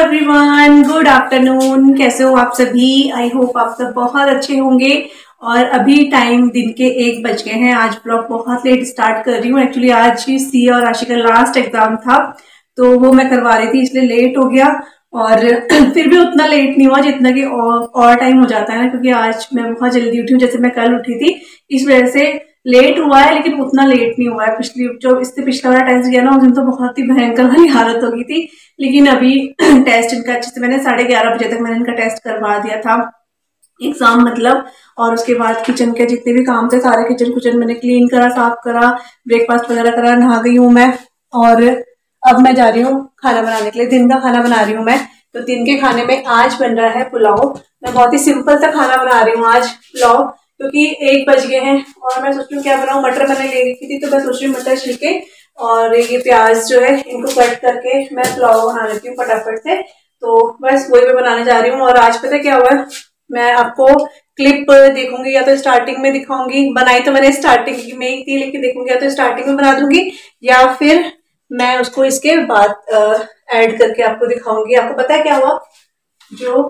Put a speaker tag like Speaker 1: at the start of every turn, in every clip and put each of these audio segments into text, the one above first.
Speaker 1: Everyone, good afternoon. कैसे हो आप सभी? आई होप आप सब बहुत अच्छे होंगे। और अभी टाइम दिन के 1 बज गए हैं। आज ब्लॉग बहुत लेट स्टार्ट कर रही हूँ। एक्चुअली आज ही सी और राशि का लास्ट एग्जाम था, तो वो मैं करवा रही थी, इसलिए लेट हो गया। और फिर भी उतना लेट नहीं हुआ जितना कि और टाइम हो जाता है ना, क्योंकि आज मैं बहुत जल्दी उठी हूँ, जैसे मैं कल उठी थी, इस वजह से लेट हुआ है। लेकिन उतना लेट नहीं हुआ है। पिछली जो इससे पिछला वाला टेस्ट गया ना, उस दिन तो बहुत ही भयंकर वाली हालत हो गई थी। लेकिन अभी टेस्ट इनका अच्छे से, मैंने 11:30 बजे तक मैंने इनका टेस्ट करवा दिया था, एग्जाम मतलब। और उसके बाद किचन के जितने भी काम थे सारे किचन मैंने क्लीन करा, साफ करा, ब्रेकफास्ट वगैरह करा, नहा गई हूँ मैं। और अब मैं जा रही हूँ खाना बनाने के लिए। दिन का खाना बना रही हूँ मैं। तो दिन के खाने में आज बन रहा है पुलाव। मैं बहुत ही सिंपल सा खाना बना रही हूँ आज, पुलाव, क्योंकि 1 बज गए हैं। और मैं सोच रही हूँ क्या बनाऊँ। मटर मैंने ले रखी थी, तो मैं सोच रही हूँ मटर छिलके और ये प्याज जो है इनको कट करके मैं पुलाव बना लेती हूँ फटाफट से। तो बस वही मैं बनाने जा रही हूँ। और आज पता क्या हुआ है, मैं आपको क्लिप देखूंगी या तो स्टार्टिंग में दिखाऊंगी। बनाई तो मैंने स्टार्टिंग में ही थी, लेकिन देखूंगी या तो स्टार्टिंग में बना दूंगी या फिर मैं उसको इसके बाद ऐड करके आपको दिखाऊंगी। आपको पता है क्या हुआ, जो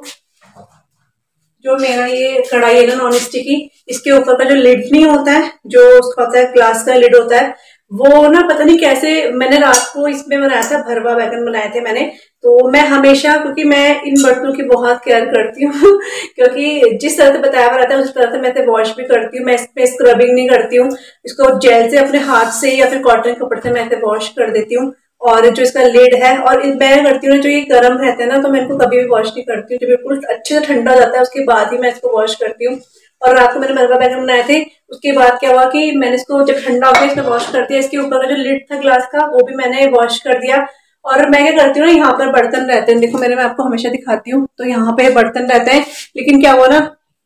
Speaker 1: जो मेरा ये कढ़ाई है ना नॉन स्टिकी, इसके ऊपर का जो लिड नहीं होता है, जो उसका होता है ग्लास का लिड होता है, वो ना पता नहीं कैसे, मैंने रात को इसमें बनाया था, भरवा बैगन बनाए थे मैंने। तो मैं हमेशा, क्योंकि मैं इन बर्तनों की बहुत केयर करती हूँ क्योंकि जिस तरह से बताया हुआ रहता है उस तरह से मैं इसे वॉश भी करती हूँ। मैं इसमें स्क्रबिंग नहीं करती हूँ, इसको जेल से अपने हाथ से या फिर कॉटन कपड़े से मैं इसे वॉश कर देती हूँ। और जो इसका लिड है, और मैं करती हूँ जो ये गर्म रहते हैं ना, तो मैं इनको कभी भी वॉश नहीं करती हूँ। जो बिल्कुल अच्छे से ठंडा हो जाता है उसके बाद ही मैं इसको वॉश करती हूँ। और रात को मैंने भरवा बैगन बनाए थे, उसके बाद क्या हुआ कि मैंने इसको जब ठंडा हो गया इसमें वॉश कर दिया। इसके ऊपर का जो लिड था ग्लास का वो भी मैंने वॉश कर दिया। और मैं क्या करती हूँ ना, यहाँ पर बर्तन रहते हैं, देखो मैं आपको हमेशा दिखाती हूँ, तो यहाँ पे बर्तन रहते हैं। लेकिन क्या हुआ ना,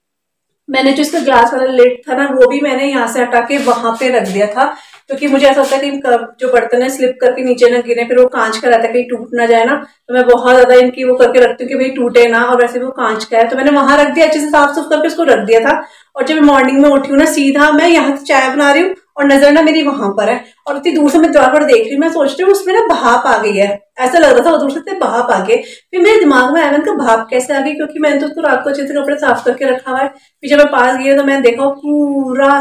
Speaker 1: मैंने जो इसका ग्लास वाला लिड था ना, वो भी मैंने यहाँ से हटा के वहां पे रख दिया था, क्योंकि मुझे ऐसा होता है कि जो बर्तन है स्लिप करके नीचे ना गिरे, फिर वो कांच का रहता है, कहीं टूट ना जाए ना। तो मैं बहुत ज्यादा इनकी वो करके रखती हूँ कि भाई टूटे ना। और वैसे वो कांच का है, तो मैंने वहां रख दिया, अच्छे से साफ सुफ करके उसको रख दिया था। और जब मॉर्निंग में उठी हूँ ना, सीधा मैं यहाँ से चाय बना रही हूँ और नजर ना मेरी वहां पर है, और इतनी दूर से मैं द्वार पर देख रही हूँ, मैं सोच रही हूँ उसमें ना भाप आ गई है, ऐसा लग रहा था दूर से भाप आ गई। फिर मेरे दिमाग में आया, मैंने कहा भाप कैसे आ गई, क्योंकि मैंने तो उसको रात को अच्छे से कपड़े साफ करके रखा हुआ है। फिर जब मैं पास गई तो मैंने देखा पूरा,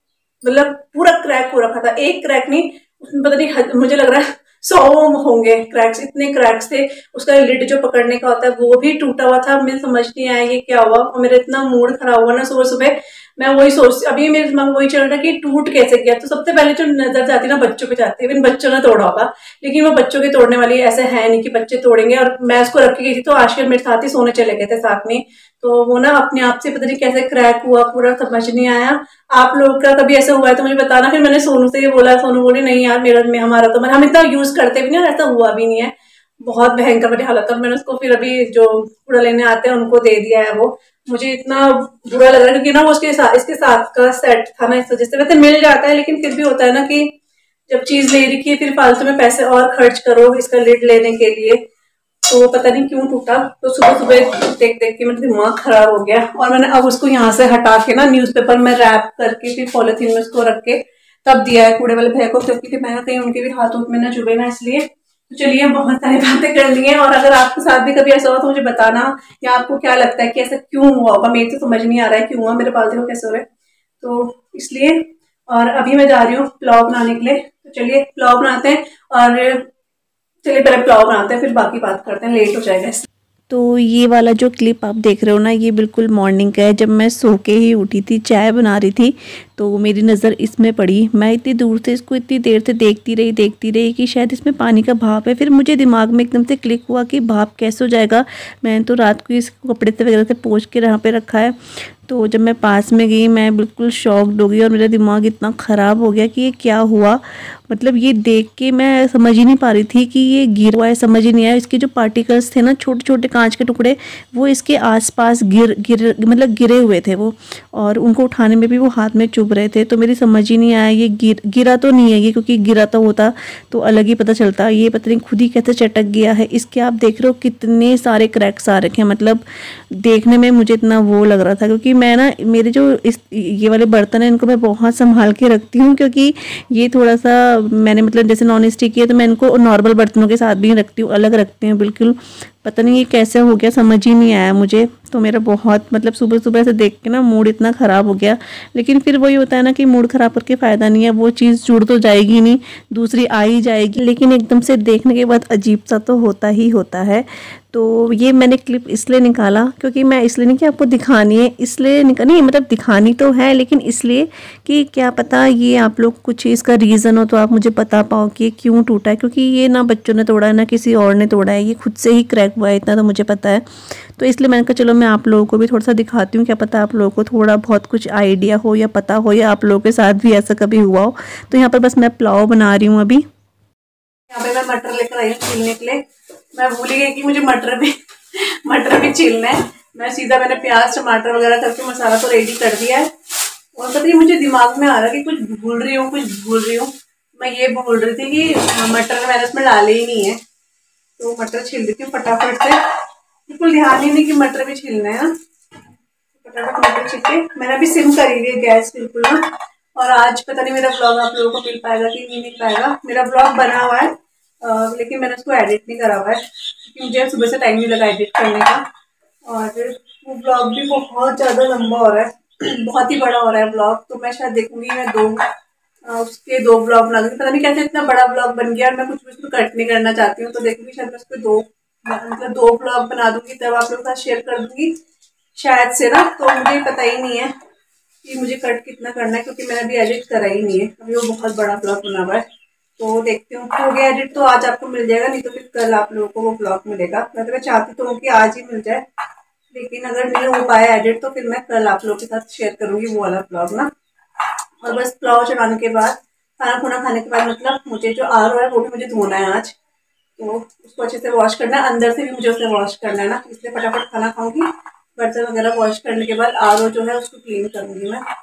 Speaker 1: मतलब पूरा क्रैक हो रखा था। एक क्रैक नहीं, उसमें पता नहीं, मुझे लग रहा है 100 होंगे क्रैक्स, इतने क्रैक्स थे। उसका लिड जो पकड़ने का होता है वो भी टूटा हुआ था। मुझे समझ नहीं आया ये क्या हुआ, और मेरा इतना मूड खराब हुआ ना सुबह सुबह। मैं वही सोच, अभी मेरे दिमाग में वही चल रहा है कि टूट कैसे गया। तो सबसे पहले जो नजर जाती है ना बच्चों पे जाती है, इन बच्चों ने तोड़ा होगा। लेकिन वो बच्चों के तोड़ने वाली ऐसे है नहीं कि बच्चे तोड़ेंगे। और मैं उसको रख के गई थी, तो आशिर मेरे साथ ही सोने चले गए थे साथ में, तो वो ना अपने आप से पता नहीं कैसे क्रैक हुआ, पूरा समझ नहीं आया। आप लोग का कभी ऐसा हुआ है तो मुझे बताना। फिर मैंने सोनू से ये बोला, सोनू बोली नहीं यार मेरा में हमारा तो हम इतना यूज करते भी नहीं और ऐसा हुआ भी नहीं है। बहुत भयंकर वाली हालत है। मैंने उसको फिर अभी जो कूड़ा लेने आते हैं उनको दे दिया है। वो मुझे इतना बुरा लग रहा है, क्योंकि ना वो उसके साथ इसके साथ का सेट था ना, इस वजह से। वैसे मिल जाता है, लेकिन फिर भी होता है ना कि जब चीज ले रखी है फिर फालतू में पैसे और खर्च करो इसका लिड लेने के लिए, तो पता नहीं क्यों टूटा। तो सुबह सुबह देख देख के मेरा दिमाग खराब हो गया। और मैंने अब उसको यहाँ से हटा के ना न्यूज़पेपर में रैप करके फिर पॉलिथीन में उसको रख के तब दिया है कूड़े वाले भैया को, क्योंकि फिर मैंने कहीं उनके भी हाथों में ना चुभे ना, इसलिए। तो चलिए, बहुत सारी बातें कर ली हैं। और अगर आपके साथ भी कभी ऐसा हो तो मुझे बताना, या आपको क्या लगता है कि ऐसा क्यों हुआ होगा। मेरे तो समझ नहीं आ रहा है क्यों हुआ, मेरे पाल देखो कैसे हो रहे, तो इसलिए। और अभी मैं जा रही हूँ पुलाव बनाने के लिए, तो चलिए पुलाव बनाते हैं। और चलिए पहले पुलाव बनाते हैं, फिर बाकी बात करते हैं, लेट हो जाएगा।
Speaker 2: तो ये वाला जो क्लिप आप देख रहे हो ना, ये बिल्कुल मॉर्निंग का है। जब मैं सो के ही उठी थी, चाय बना रही थी, तो मेरी नज़र इसमें पड़ी। मैं इतनी दूर से इसको इतनी देर से देखती रही कि शायद इसमें पानी का भाप है। फिर मुझे दिमाग में एकदम से क्लिक हुआ कि भाप कैसे हो जाएगा। मैंने तो रात को इसको कपड़े से वगैरह से पोंछ के यहाँ पे रखा है। तो जब मैं पास में गई, मैं बिल्कुल शॉक्ड हो गई और मेरा दिमाग इतना ख़राब हो गया कि ये क्या हुआ। मतलब ये देख के मैं समझ ही नहीं पा रही थी कि ये गिर हुआ है, समझ ही नहीं आया। इसके जो पार्टिकल्स थे ना, छोटे छोटे कांच के टुकड़े, वो इसके आसपास गिरे हुए थे वो, और उनको उठाने में भी वो हाथ में चुभ रहे थे। तो मेरी समझ ही नहीं आया ये गिरा तो नहीं है ये, क्योंकि गिरा तो होता तो अलग ही पता चलता। ये पता नहीं खुद ही कैसे चटक गया है। इसके आप देख रहे हो कितने सारे क्रैक्स आ रखे हैं। मतलब देखने में मुझे इतना वो लग रहा था, क्योंकि मैं ना, मेरे जो ये वाले बर्तन है इनको मैं बहुत संभाल के रखती हूँ, क्योंकि ये थोड़ा सा मैंने मतलब जैसे नॉन स्टिक किया तो मैं इनको नॉर्मल बर्तनों के साथ भी रखती हूँ, अलग रखती हूँ बिल्कुल। पता नहीं ये कैसे हो गया, समझ ही नहीं आया मुझे। तो मेरा बहुत मतलब सुबह सुबह से देख के ना मूड इतना ख़राब हो गया। लेकिन फिर वही होता है ना कि मूड ख़राब करके फ़ायदा नहीं है, वो चीज़ जुड़ तो जाएगी नहीं, दूसरी आ ही जाएगी। लेकिन एकदम से देखने के बाद अजीब सा तो होता ही होता है। तो ये मैंने क्लिप इसलिए निकाला क्योंकि मैं इसलिए नहीं कि आपको दिखानी है, इसलिए नहीं मतलब दिखानी तो है, लेकिन इसलिए कि क्या पता ये आप लोग कुछ इसका रीज़न हो तो आप मुझे बता पाओ कि क्यों टूटा है। क्योंकि ये ना बच्चों ने तोड़ा है ना किसी और ने तोड़ा है, ये खुद से ही क्रैक हुआ है, इतना तो मुझे पता है। तो इसलिए मैंने कहा चलो मैं आप लोगों को भी थोड़ा सा दिखाती हूँ, क्या पता आप लोगों को थोड़ा बहुत कुछ आइडिया हो या पता हो, या आप लोगों के साथ भी ऐसा कभी हुआ हो। तो यहाँ पर बस मैं पुलाव बना रही हूँ अभी।
Speaker 1: यहाँ पे मैं मटर लेकर आई हूँ छीलने के लिए। मैं भूल गई कि मुझे मटर भी छीलना है। मैंने प्याज टमाटर वगैरह करके मसाला तो रेडी कर दिया है। और पता नहीं मुझे दिमाग में आ रहा है कि कुछ भूल रही हूँ। मैं ये भूल रही थी कि मटर मैंने उसमें डाले ही नहीं है, तो मटर छील देती हूँ फटाफट से। बिल्कुल ध्यान ही नहीं कि मटर भी छीलना है ना। फटाफट मटर छील के मैंने अभी सिम करी हुई है गैस बिल्कुल ना। और आज पता नहीं मेरा ब्लॉग आप लोगों को मिल पाएगा कि नहीं मिल पाएगा। मेरा ब्लॉग बना हुआ है लेकिन मैंने उसको एडिट नहीं करा हुआ है क्योंकि मुझे सुबह से टाइम नहीं लगा एडिट करने का। और वो ब्लॉग भी बहुत ज़्यादा लंबा हो रहा है, बहुत ही बड़ा हो रहा है ब्लॉग। तो मैं शायद देखूंगी मैं उसके दो ब्लॉग बना दूंगी। पता नहीं कैसे इतना बड़ा ब्लॉग बन गया और मैं कुछ भी उसको कट नहीं करना चाहती हूँ। तो देखूंगी शायद मैं उसको दो ब्लॉग बना दूंगी, तब आप लोगों के साथ शेयर कर दूंगी शायद से ना। तो मुझे पता ही नहीं है कि मुझे कट कितना करना है क्योंकि मैंने अभी एडिट करा ही नहीं है। अभी वो बहुत बड़ा ब्लॉग बना हुआ है, तो देखती हूँ हो गया एडिट तो आज आपको मिल जाएगा, नहीं तो फिर कल आप लोगों को वो ब्लॉग मिलेगा। मैं चाहती तो हूँ कि आज ही मिल जाए, लेकिन अगर नहीं हो पाया एडिट तो फिर मैं कल आप लोगों के साथ शेयर करूंगी वो वाला ब्लॉग ना। और बस पुलाव चढ़ाने के बाद खाना खुना खाने के बाद मतलब मुझे जो आर है वो भी मुझे धोना है आज। तो उसको अच्छे से वॉश करना है, अंदर से भी मुझे उसे वॉश करना है ना, इसलिए फटाफट खाना खाऊंगी। बर्तन वगैरह वॉश करने के बाद आर जो है उसको क्लीन करूंगी मैं।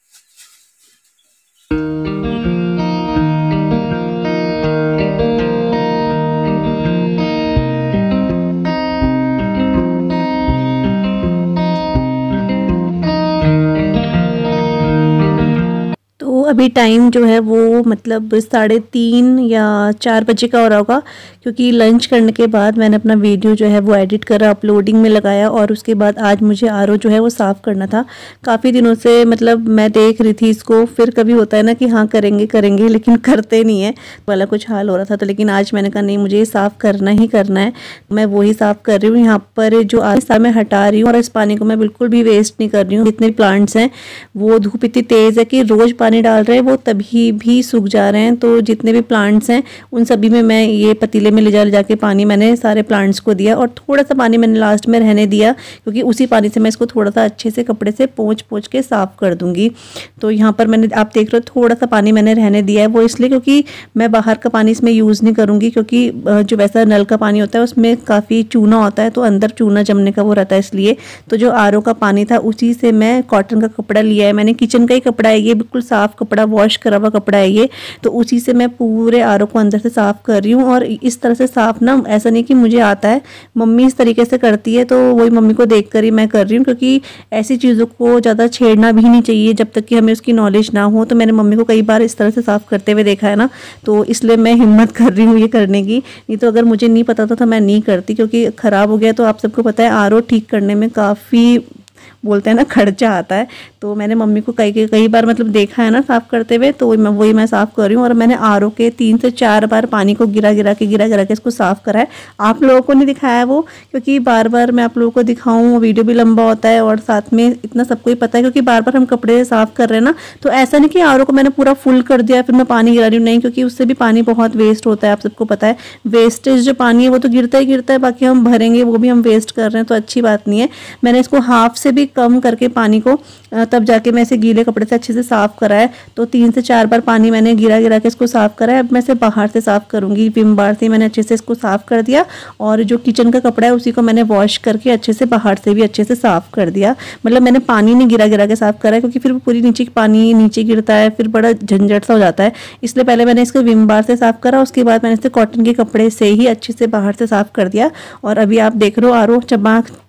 Speaker 2: अभी टाइम जो है वो मतलब 3:30 या 4 बजे का हो रहा होगा, क्योंकि लंच करने के बाद मैंने अपना वीडियो जो है वो एडिट करा, अपलोडिंग में लगाया। और उसके बाद आज मुझे आरओ जो है वो साफ़ करना था। काफ़ी दिनों से मतलब मैं देख रही थी इसको, फिर कभी होता है ना कि हाँ करेंगे लेकिन करते नहीं है वाला कुछ हाल हो रहा था। तो लेकिन आज मैंने कहा नहीं, मुझे साफ़ करना ही करना है। मैं वही साफ़ कर रही हूँ। यहाँ पर जो आस्था मैं हटा रही हूँ और इस पानी को मैं बिल्कुल भी वेस्ट नहीं कर रही हूँ। जितने प्लांट्स हैं वो धूप इतनी तेज़ है कि रोज़ पानी डाल रहे हैं वो तभी भी सूख जा रहे हैं। तो जितने भी प्लांट्स हैं उन सभी में मैं ये पतीले में ले जाके पानी मैंने सारे प्लांट्स को दिया। और थोड़ा सा पानी मैंने लास्ट में रहने दिया क्योंकि उसी पानी से मैं इसको थोड़ा सा अच्छे से कपड़े से पोंछ के साफ़ कर दूंगी। तो यहाँ पर मैंने आप देख रहे हो थोड़ा सा पानी मैंने रहने दिया है, वो इसलिए क्योंकि मैं बाहर का पानी इसमें यूज़ नहीं करूँगी। क्योंकि जो वैसा नल का पानी होता है उसमें काफ़ी चूना होता है, तो अंदर चूना जमने का वो रहता है, इसलिए। तो जो आरओ का पानी था उसी से मैं कॉटन का कपड़ा लिया है मैंने, किचन का ही कपड़ा है ये, बिल्कुल साफ़ कपड़ा, वॉश करा हुआ कपड़ा है ये। तो उसी से मैं पूरे आरओ को अंदर से साफ़ कर रही हूँ। और इस तरह से साफ़ ना, ऐसा नहीं कि मुझे आता है, मम्मी इस तरीके से करती है तो वही मम्मी को देख कर ही मैं कर रही हूँ। क्योंकि ऐसी चीज़ों को ज़्यादा छेड़ना भी नहीं चाहिए जब तक कि हमें उसकी नॉलेज ना हो। तो मैंने मम्मी को कई बार इस तरह से साफ़ करते हुए देखा है ना, तो इसलिए मैं हिम्मत कर रही हूँ ये करने की। नहीं तो अगर मुझे नहीं पता था तो मैं नहीं करती, क्योंकि ख़राब हो गया तो आप सबको पता है आरओ ठीक करने में काफ़ी बोलते हैं ना खर्चा आता है। तो मैंने मम्मी को कई बार मतलब देखा है ना साफ़ करते हुए, तो वही मैं साफ़ कर रही हूँ। और मैंने आरओ के 3 से 4 बार पानी को गिरा के इसको साफ़ करा है। आप लोगों को नहीं दिखाया वो, क्योंकि बार बार मैं आप लोगों को दिखाऊँ वीडियो भी लंबा होता है और साथ में इतना सबको ही पता है, क्योंकि बार बार हम कपड़े साफ़ कर रहे हैं ना। तो ऐसा नहीं कि आरओ को मैंने पूरा फुल कर दिया फिर मैं पानी गिरा रही हूँ, नहीं, क्योंकि उससे भी पानी बहुत वेस्ट होता है। आप सबको पता है वेस्टेज जो पानी है वो तो गिरता है, बाकी हम भरेंगे वो भी हम वेस्ट कर रहे हैं, तो अच्छी बात नहीं है। मैंने इसको हाफ से भी कम करके पानी को तब जाके मैं इसे गीले कपड़े से अच्छे से साफ़ करा है। तो 3 से 4 बार पानी मैंने गिरा के इसको साफ़ करा है। अब मैं इसे बाहर से साफ़ करूँगी, विम बार से मैंने अच्छे से इसको साफ़ कर दिया। और जो किचन का कपड़ा है उसी को मैंने वॉश करके अच्छे से बाहर से भी अच्छे से साफ़ कर दिया। मतलब मैंने पानी नहीं गिरा के साफ़ करा है, क्योंकि फिर पूरी पानी नीचे गिरता है, फिर बड़ा झंझट सा हो जाता है। इसलिए पहले मैंने इसको विम बार से साफ़ करा, उसके बाद मैंने इसे कॉटन के कपड़े से ही अच्छे से बाहर से साफ़ कर दिया। और अभी आप देख रहे हो आरओ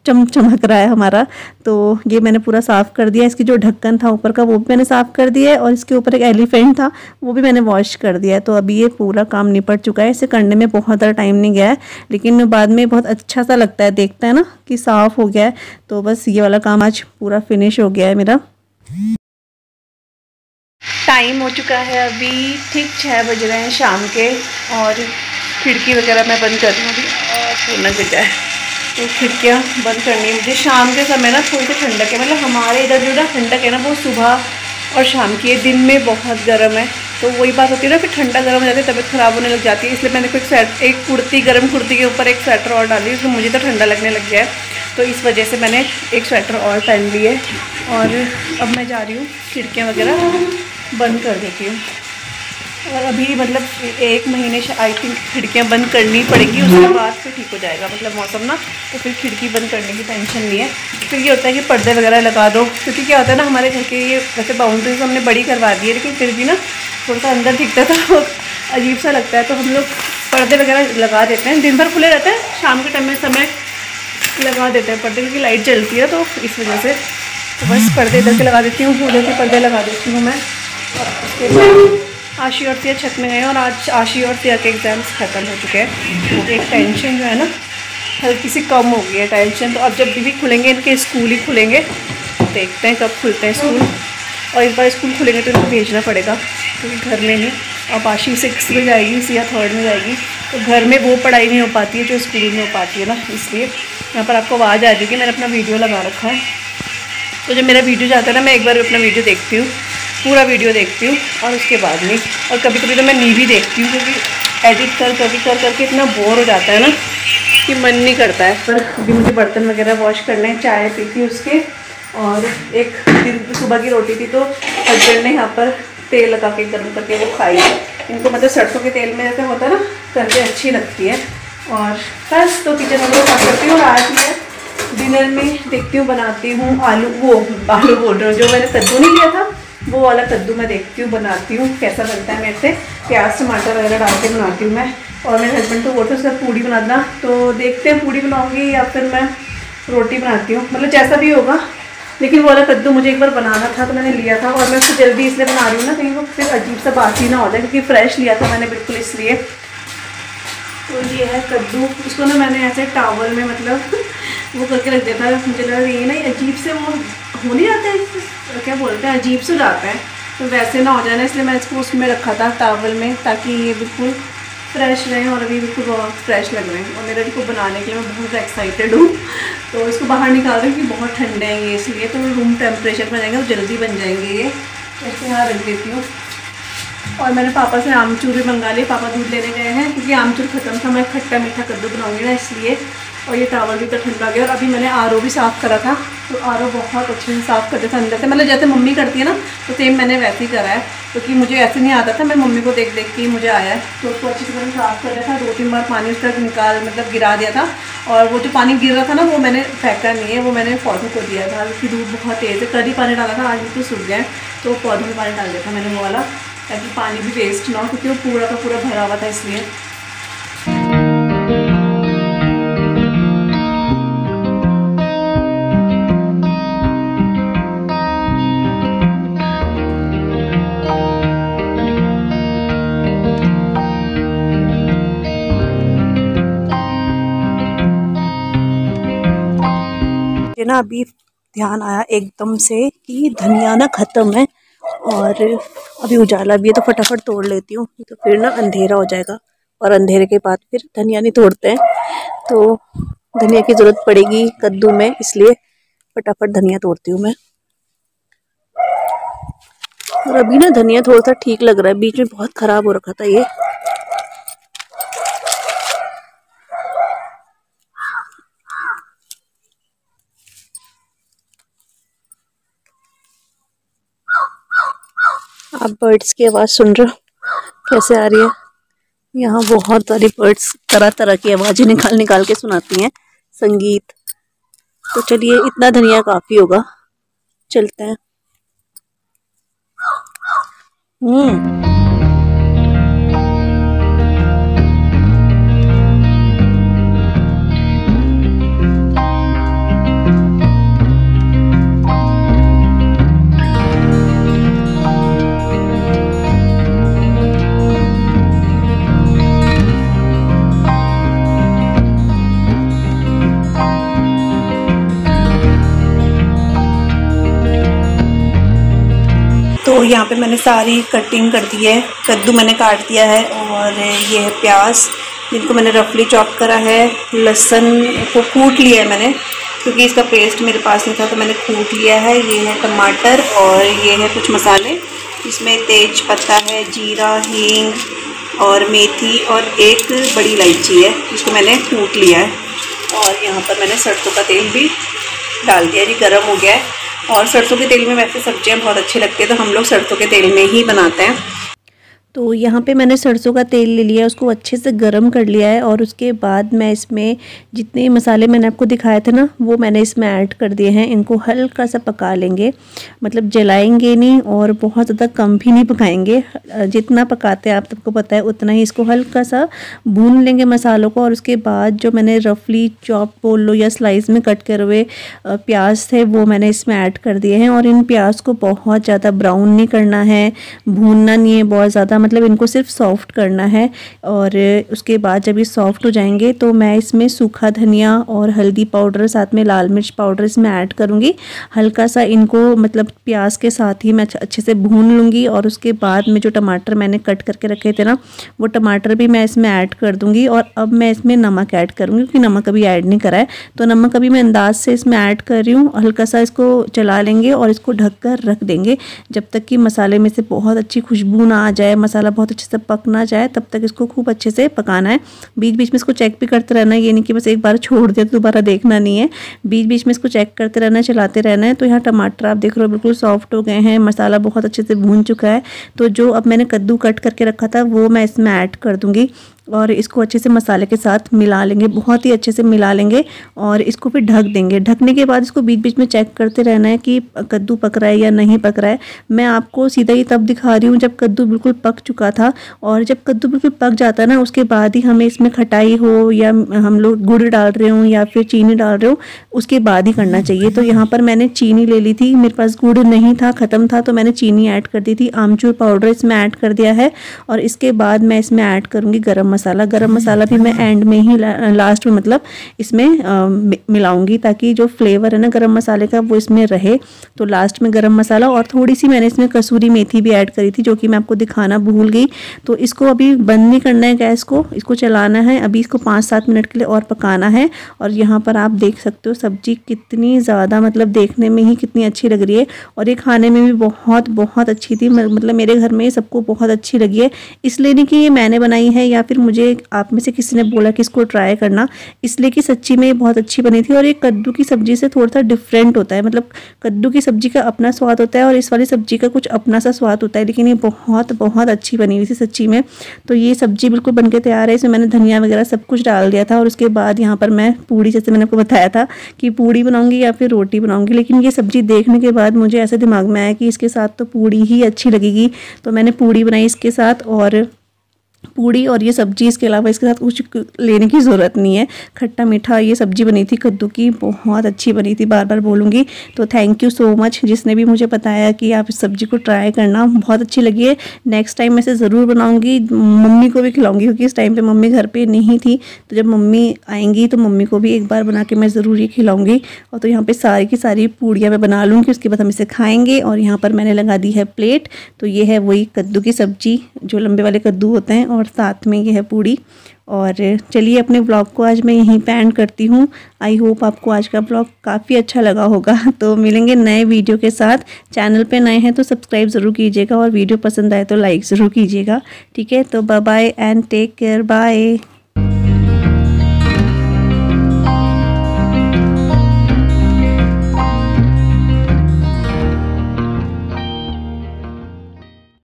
Speaker 2: चमक रहा है हमारा। तो ये मैंने पूरा साफ़ कर दिया। इसकी जो ढक्कन था ऊपर का वो भी मैंने साफ़ कर दिया है, और इसके ऊपर एक एलिफेंट था वो भी मैंने वॉश कर दिया है। तो अभी ये पूरा काम निपट चुका है। इसे करने में बहुत ज़्यादा टाइम नहीं गया है, लेकिन बाद में बहुत अच्छा सा लगता है, देखता है ना कि साफ़ हो गया है। तो बस ये वाला काम आज पूरा फिनिश हो गया है मेरा। टाइम हो चुका है अभी ठीक 6 बज रहे हैं शाम के, और खिड़की वगैरह मैं बंद कर रही हूँ अभी, और सोना गिर है तो खिड़कियाँ बंद करनी है मुझे। शाम के समय ना थोड़ी सी ठंडक है, मतलब हमारे इधर जो ना ठंडक है ना वो सुबह और शाम की है, दिन में बहुत गर्म है। तो वही बात होती है ना, फिर ठंडा गर्म हो जाती है, तबीयत ख़राब होने लग जाती है। इसलिए मैंने एक कुर्ती, गर्म कुर्ती के ऊपर एक स्वेटर और डाली, उसमें मुझे तो ठंडा लगने लग गया है, तो इस वजह से मैंने एक स्वेटर और पहन ली है। और अब मैं जा रही हूँ खिड़कियाँ वगैरह बंद कर देती हूँ। और अभी मतलब 1 महीने से आई थिंक खिड़कियाँ बंद करनी पड़ेगी, उसके बाद फिर ठीक हो जाएगा मतलब मौसम ना, तो फिर खिड़की बंद करने की टेंशन नहीं है। फिर ये होता है कि पर्दे वगैरह लगा दो, क्योंकि क्या होता है ना, हमारे घर के ये वैसे बाउंड्रीज हमने बड़ी करवा दी है, लेकिन फिर भी ना थोड़ा सा अंदर दिखता था वो अजीब सा लगता है, तो हम लोग पर्दे वगैरह लगा देते हैं। दिन भर खुले रहते हैं, शाम के टाइम में समय लगा देते हैं पर्दे, क्योंकि लाइट जलती है तो इस वजह से। तो बस पर्दे इधर के लगा देती हूँ, उधर के पर्दे लगा देती हूँ मैं। और उसके बाद आशी और सिया छत में गए, और आज आशी और सिया के एग्ज़ाम्स ख़त्म हो चुके हैं, तो एक टेंशन जो है ना हल्की सी कम हो गई है टेंशन। तो अब जब भी खुलेंगे इनके स्कूल ही खुलेंगे, देखते हैं कब खुलते हैं स्कूल। और इस बार स्कूल खुलेंगे तो इनको भेजना पड़ेगा, क्योंकि घर में नहीं। अब आशी 6 में जाएगी, सिया 3rd में जाएगी, तो घर में वो पढ़ाई नहीं हो पाती है जो स्कूल में हो पाती है ना, इसलिए। यहाँ पर आपको आवाज़ आ जाएगी, मैंने अपना वीडियो लगा रखा है, तो जब मेरा वीडियो जाता है ना, मैं एक बार अपना वीडियो देखती हूँ, पूरा वीडियो देखती हूँ, और उसके बाद में, और कभी कभी तो मैं नहीं भी देखती हूँ, क्योंकि एडिट कर करके इतना बोर हो जाता है ना कि मन नहीं करता है। पर अभी मुझे बर्तन वगैरह वॉश करने हैं, चाय पी थी उसके, और एक दिन सुबह की रोटी थी, तो हस्बैंड ने यहाँ पर तेल लगा के गर्म करके वो खाई। इनको मतलब सरसों के तेल में जैसे होता है ना, करके अच्छी लगती है। और बस तो किचन वगैरह साफ करती हूँ, और आज मैं डिनर में देखती हूँ, बनाती हूँ आलू बोल रही हूँ, जो मैंने कद्दू नहीं लिया था वो वाला कद्दू मैं देखती हूँ, बनाती हूँ कैसा बनता है मेरे से। प्याज टमाटर वगैरह डाल के बनाती हूँ मैं। और मेरे हस्बैंड तो बोलते हैं उसका पूड़ी बना देना, तो देखते हैं पूड़ी बनाऊँगी या फिर मैं रोटी बनाती हूँ, मतलब जैसा भी होगा। लेकिन वो वाला कद्दू मुझे एक बार बनाना था, तो मैंने लिया था, और मैं उसको जल्दी इसलिए बना रही हूँ ना, कहीं वो फिर अजीब सा बासी ना हो जाए, क्योंकि फ्रेश लिया था मैंने बिल्कुल, इसलिए। तो ये है कद्दू, इसको ना मैंने ऐसे टावल में मतलब वो करके रख दिया था। मुझे लगा ये ना अजीब से वो हो नहीं जाता है, क्या बोलते हैं, अजीब से हो जाता है, तो वैसे ना हो जाए ना, इसलिए मैं इसको उसमें रखा था टावल में, ताकि ये बिल्कुल फ्रेश रहें। और अभी बिल्कुल बहुत फ्रेश लग रहे हैं, और मेरे इनको बनाने के लिए मैं बहुत एक्साइटेड हूँ। तो इसको बाहर निकाल रही हूँ कि बहुत ठंडे हैं ये, इसलिए। तो रूम टेम्परेचर पर जाएंगे तो जल्दी बन जाएंगे ये। ऐसे यहाँ रख देती हूँ। और मैंने पापा से आमचूर भी मंगा लिए, पापा दूध लेने गए हैं, क्योंकि आमचूर ख़त्म था, मैं खट्टा मीठा कद्दू बनाऊंगी ना, इसलिए। और ये टावल भी तो ठंडा गया। और अभी मैंने आरओ भी साफ़ करा था, तो आरओ बहुत अच्छे से साफ़ करते थे अंदर से, मतलब जैसे मम्मी करती है ना, तो सेम मैंने वैसे ही करा है, क्योंकि मुझे ऐसे नहीं आता था, मैं मम्मी को देख देख के ही मुझे आया है। तो उसको अच्छे से मैंने साफ़ कर दिया था, 2-3 बार पानी उस तक मतलब गिरा दिया था। और वो जो पानी गिर रहा था ना, वो मैंने फेंका नहीं है, वो मैंने पौधों को दिया था, उसकी धूप बहुत तेज़ है, कल ही पानी डाला था, आज भी तो सूख गया है, तो पौधों में पानी डाल दिया था मैंने वो वाला, ताकि पानी भी वेस्ट ना हो, क्योंकि वो पूरा का पूरा भरा हुआ था, इसलिए। ना अभी ध्यान आया एकदम से कि धनिया ना ख़त्म है, और अभी उजाला भी है, तो फटाफट तोड़ लेती हूँ, तो फिर ना अंधेरा हो जाएगा, और अंधेरे के बाद फिर धनिया नहीं तोड़ते हैं, तो धनिया की ज़रूरत पड़ेगी कद्दू में, इसलिए फटाफट धनिया तोड़ती हूँ मैं। और अभी ना धनिया थोड़ा सा ठीक लग रहा है, बीच में बहुत ख़राब हो रखा था ये। आप बर्ड्स की आवाज़ सुन रहे हो कैसे आ रही है? यहाँ बहुत सारी बर्ड्स तरह तरह की आवाज़ें निकाल निकाल के सुनाती हैं, संगीत। तो चलिए, इतना धनिया काफ़ी होगा, चलते हैं।
Speaker 1: यहाँ पे मैंने सारी कटिंग कर दी है। कद्दू मैंने काट दिया है और ये है प्याज जिनको मैंने रफली चॉप करा है। लहसुन को कूट लिया है मैंने क्योंकि इसका पेस्ट मेरे पास नहीं था तो मैंने कूट लिया है। ये है टमाटर और ये है कुछ मसाले, इसमें तेज पत्ता है, जीरा, हींग और मेथी और एक बड़ी इलायची है जिसको मैंने कूट लिया है। और यहाँ पर मैंने सरसों का तेल भी डाल दिया जी, गर्म हो गया है। और सरसों के तेल में वैसे सब्जियां बहुत अच्छी लगती है तो हम लोग सरसों के तेल में ही बनाते हैं।
Speaker 2: तो यहाँ पे मैंने सरसों का तेल ले लिया, उसको अच्छे से गरम कर लिया है और उसके बाद मैं इसमें जितने मसाले मैंने आपको दिखाए थे ना वो मैंने इसमें ऐड कर दिए हैं। इनको हल्का सा पका लेंगे, मतलब जलाएंगे नहीं और बहुत ज़्यादा कम भी नहीं पकाएंगे। जितना पकाते हैं आप सबको पता है उतना ही इसको हल्का सा भून लेंगे मसालों को। और उसके बाद जो मैंने रफली चॉप बोल लो या स्लाइस में कट करे हुए प्याज थे वो मैंने इसमें ऐड कर दिए हैं। और इन प्याज को बहुत ज़्यादा ब्राउन नहीं करना है, भूनना नहीं है बहुत ज़्यादा, मतलब इनको सिर्फ सॉफ्ट करना है। और उसके बाद जब ये सॉफ्ट हो जाएंगे तो मैं इसमें सूखा धनिया और हल्दी पाउडर साथ में लाल मिर्च पाउडर इसमें ऐड करूँगी। हल्का सा इनको मतलब प्याज के साथ ही मैं अच्छे से भून लूँगी। और उसके बाद में जो टमाटर मैंने कट करके रखे थे ना वो टमाटर भी मैं इसमें ऐड कर दूँगी। और अब मैं इसमें नमक ऐड करूँगी क्योंकि नमक अभी ऐड नहीं करा है, तो नमक अभी मैं अंदाज से इसमें ऐड कर रही हूँ। हल्का सा इसको चला लेंगे और इसको ढक कर रख देंगे जब तक कि मसाले में से बहुत अच्छी खुशबू ना आ जाए, मसाला बहुत अच्छे से पक ना जाए, तब तक इसको खूब अच्छे से पकाना है। बीच बीच में इसको चेक भी करते रहना है, ये नहीं कि बस एक बार छोड़ दिया तो दोबारा देखना नहीं है, बीच बीच में इसको चेक करते रहना है, चलाते रहना है। तो यहाँ टमाटर आप देख रहे हो बिल्कुल सॉफ्ट हो गए हैं, मसाला बहुत अच्छे से भून चुका है। तो जो अब मैंने कद्दू कट करके रखा था वो मैं इसमें ऐड कर दूँगी और इसको अच्छे से मसाले के साथ मिला लेंगे, बहुत ही अच्छे से मिला लेंगे। और इसको फिर ढक देंगे। ढकने के बाद इसको बीच बीच में चेक करते रहना है कि कद्दू पक रहा है या नहीं पक रहा है। मैं आपको सीधा ही तब दिखा रही हूँ जब कद्दू बिल्कुल पक चुका था। और जब कद्दू बिल्कुल पक जाता है ना उसके बाद ही हमें इसमें खटाई हो या हम लोग गुड़ डाल रहे हो या फिर चीनी डाल रहे हो उसके बाद ही करना चाहिए। तो यहाँ पर मैंने चीनी ले ली थी, मेरे पास गुड़ नहीं था, ख़त्म था, तो मैंने चीनी ऐड कर दी थी। आमचूर पाउडर इसमें ऐड कर दिया है। और इसके बाद मैं इसमें ऐड करूँगी गरम मसाला भी मैं एंड में ही लास्ट में मतलब इसमें मिलाऊंगी ताकि जो फ्लेवर है ना गरम मसाले का वो इसमें रहे। तो लास्ट में गरम मसाला और थोड़ी सी मैंने इसमें कसूरी मेथी भी ऐड करी थी जो कि मैं आपको दिखाना भूल गई। तो इसको अभी बंद नहीं करना है गैस को, इसको चलाना है। अभी इसको 5-7 मिनट के लिए और पकाना है। और यहाँ पर आप देख सकते हो सब्जी कितनी ज़्यादा मतलब देखने में ही कितनी अच्छी लग रही है और ये खाने में भी बहुत बहुत अच्छी थी। मतलब मेरे घर में सबको बहुत अच्छी लगी है, इसलिए नहीं कि ये मैंने बनाई है या फिर मुझे आप में से किसी ने बोला कि इसको ट्राई करना, इसलिए कि सच्ची में ये बहुत अच्छी बनी थी। और ये कद्दू की सब्जी से थोड़ा सा डिफरेंट होता है, मतलब कद्दू की सब्जी का अपना स्वाद होता है और इस वाली सब्जी का कुछ अपना सा स्वाद होता है, लेकिन ये बहुत बहुत अच्छी बनी हुई थी सच्ची में। तो ये सब्जी बिल्कुल बनके तैयार है। इसमें मैंने धनिया वगैरह सब कुछ डाल दिया था। और उसके बाद यहाँ पर मैं पूड़ी, जैसे मैंने आपको बताया था कि पूड़ी बनाऊंगी या फिर रोटी बनाऊंगी, लेकिन ये सब्जी देखने के बाद मुझे ऐसे दिमाग में आया कि इसके साथ तो पूड़ी ही अच्छी लगेगी, तो मैंने पूड़ी बनाई इसके साथ। और पूड़ी और ये सब्जी, इसके अलावा इसके साथ कुछ लेने की ज़रूरत नहीं है। खट्टा मीठा ये सब्जी बनी थी कद्दू की, बहुत अच्छी बनी थी, बार बार बोलूँगी। तो थैंक यू सो मच जिसने भी मुझे बताया कि आप इस सब्जी को ट्राई करना, बहुत अच्छी लगी है। नेक्स्ट टाइम मैं इसे ज़रूर बनाऊँगी, मम्मी को भी खिलाऊँगी क्योंकि इस टाइम पर मम्मी घर पर नहीं थी। तो जब मम्मी आएंगी तो मम्मी को भी एक बार बना के मैं ज़रूर ये खिलाऊँगी। और तो यहाँ पर सारी की सारी पूड़ियाँ मैं बना लूँगी, उसके बाद हम इसे खाएँगे। और यहाँ पर मैंने लगा दी है प्लेट। तो ये है वही कद्दू की सब्जी जो लंबे वाले कद्दू होते हैं और साथ में ये है पूड़ी। और चलिए अपने ब्लॉग को आज मैं यहीं पे एंड करती हूँ। आई होप आपको आज का ब्लॉग काफ़ी अच्छा लगा होगा। तो मिलेंगे नए वीडियो के साथ। चैनल पे नए हैं तो सब्सक्राइब ज़रूर कीजिएगा और वीडियो पसंद आए तो लाइक ज़रूर कीजिएगा। ठीक है, तो bye bye and take care, bye.